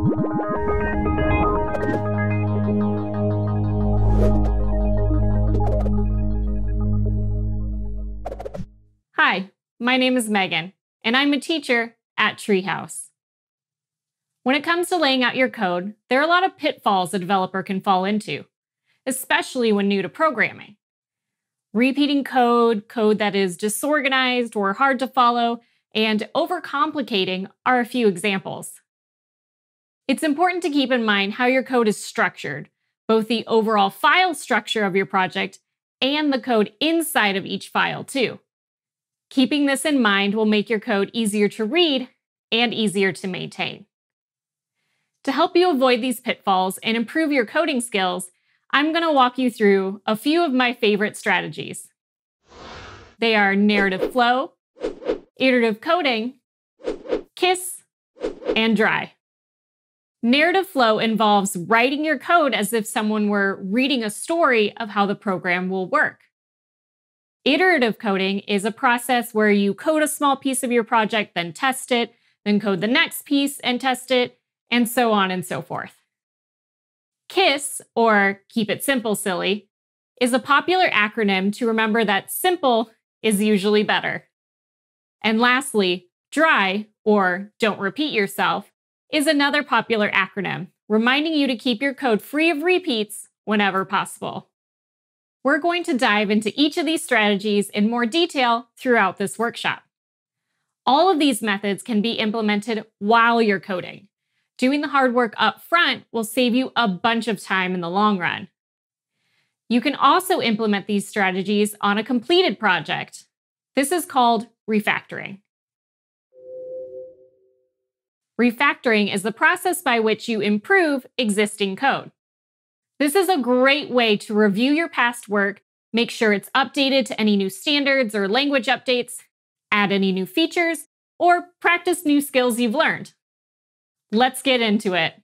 Hi, my name is Megan, and I'm a teacher at Treehouse. When it comes to laying out your code, there are a lot of pitfalls a developer can fall into, especially when new to programming. Repeating code that is disorganized or hard to follow, and overcomplicating are a few examples. It's important to keep in mind how your code is structured, both the overall file structure of your project and the code inside of each file too. Keeping this in mind will make your code easier to read and easier to maintain. To help you avoid these pitfalls and improve your coding skills, I'm going to walk you through a few of my favorite strategies. They are narrative flow, iterative coding, KISS, and dry. Narrative flow involves writing your code as if someone were reading a story of how the program will work. Iterative coding is a process where you code a small piece of your project, then test it, then code the next piece and test it, and so on and so forth. KISS, or Keep It Simple Silly, is a popular acronym to remember that simple is usually better. And lastly, dry, or Don't Repeat Yourself, is another popular acronym, reminding you to keep your code free of repeats whenever possible. We're going to dive into each of these strategies in more detail throughout this workshop. All of these methods can be implemented while you're coding. Doing the hard work up front will save you a bunch of time in the long run. You can also implement these strategies on a completed project. This is called refactoring. Refactoring is the process by which you improve existing code. This is a great way to review your past work, make sure it's updated to any new standards or language updates, add any new features, or practice new skills you've learned. Let's get into it.